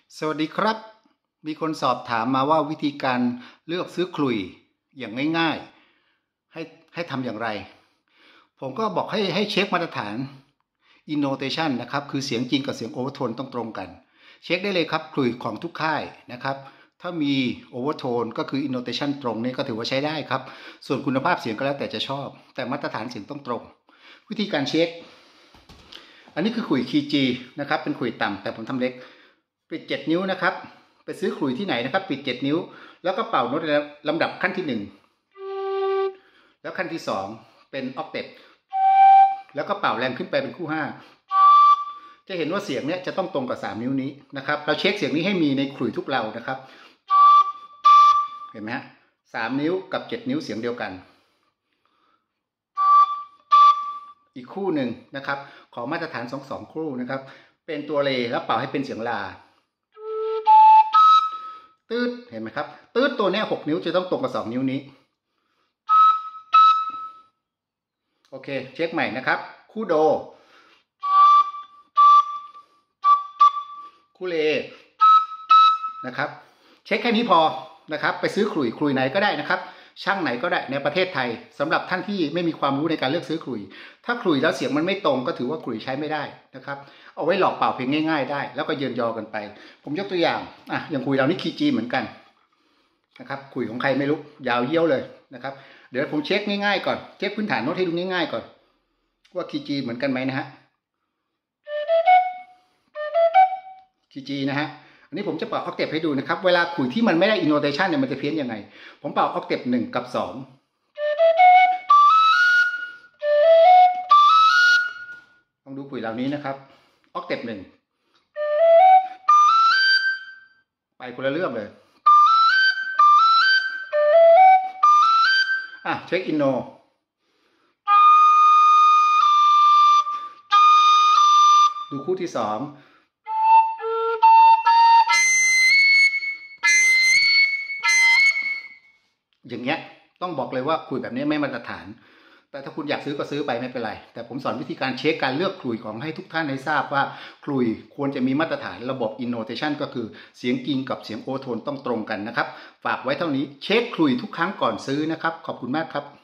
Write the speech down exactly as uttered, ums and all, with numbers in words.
สวัสดีครับมีคนสอบถามมาว่าวิธีการเลือกซื้อขลุ่ยอย่างง่ายๆให้ให้ทำอย่างไรผมก็บอกให้ให้เช็คมาตรฐาน intonation นะครับคือเสียงจริงกับเสียงโอเวอร์โทนต้องตรงกันเช็คได้เลยครับขลุ่ยของทุกค่ายนะครับถ้ามีโอเวอร์โทนก็คือ intonation ตรงนี่ก็ถือว่าใช้ได้ครับส่วนคุณภาพเสียงก็แล้วแต่จะชอบแต่มาตรฐานเสียงต้องตรงวิธีการเช็คอันนี้คือขลุ่ยคีย์ G นะครับเป็นขลุ่ยต่ำแต่ผมทำเล็กปิดเจ็ดนิ้วนะครับไปซื้อขลุ่ยที่ไหนนะครับปิดเจ็ดนิ้วแล้วก็เป่าโน้ตลำดับขั้นที่หนึ่งแล้วขั้นที่สองเป็นออกเทปแล้วก็เป่าแรงขึ้นไปเป็นคู่ห้าจะเห็นว่าเสียงเนี้ยจะต้องตรงกับสามนิ้วนี้นะครับเราเช็คเสียงนี้ให้มีในขลุ่ยทุกเรานะครับเห็นไหมฮะสามนิ้วกับเจ็ดนิ้วเสียงเดียวกันอีกคู่หนึ่งนะครับขอมาตรฐานสองสองคู่นะครับเป็นตัวเลแล้วเป่าให้เป็นเสียงลาตืดเห็นไหมครับตืดตัวนี้หกนิ้วจะต้องตรงกับสองนิ้วนี้โอเคเช็คใหม่นะครับคู่โดคู่เลนะครับเช็คแค่นี้พอนะครับไปซื้อขลุ่ยขลุ่ยไหนก็ได้นะครับช่างไหนก็ได้ในประเทศไทยสำหรับท่านที่ไม่มีความรู้ในการเลือกซื้อขลุ่ยถ้าขลุ่ยแล้วเสียงมันไม่ตรงก็ถือว่าขลุ่ยใช้ไม่ได้นะครับเอาไว้หลอกเป่าเพลงง่ายๆได้แล้วก็เยินยอกันไปผมยกตัวอย่างอ่ะอย่างขลุ่ยเรานี่คีย์ G เหมือนกันนะครับขลุ่ยของใครไม่รู้ยาวเยี่ยวเลยนะครับเดี๋ยวผมเช็คง่ายๆก่อนเช็คพื้นฐานโน้ตให้ดูง่ายๆก่อนว่าคีย์ G เหมือนกันไหมนะฮะคีย์ G นะฮะอันนี้ผมจะเป่าออกเทปให้ดูนะครับเวลาขลุ่ยที่มันไม่ได้ intonation เนี่ยมันจะเพี้ยนยังไงผมเป่าออกเทปหนึ่งกับสองลองดูขลุ่ยเหล่านี้นะครับออกเทปหนึ่งไปคนละเรื่องเลยอ่ะเช็คอินโนดูคู่ที่สองอย่างเงี้ยต้องบอกเลยว่าขลุ่ยแบบนี้ไม่มาตรฐานแต่ถ้าคุณอยากซื้อก็ซื้อไปไม่เป็นไรแต่ผมสอนวิธีการเช็คการเลือกขลุ่ยของให้ทุกท่านให้ทราบว่าขลุ่ยควรจะมีมาตรฐานระบบ intonation ก็คือเสียงจริงกับเสียงโอเวอร์โทนต้องตรงกันนะครับฝากไว้เท่านี้เช็คขลุ่ยทุกครั้งก่อนซื้อนะครับขอบคุณมากครับ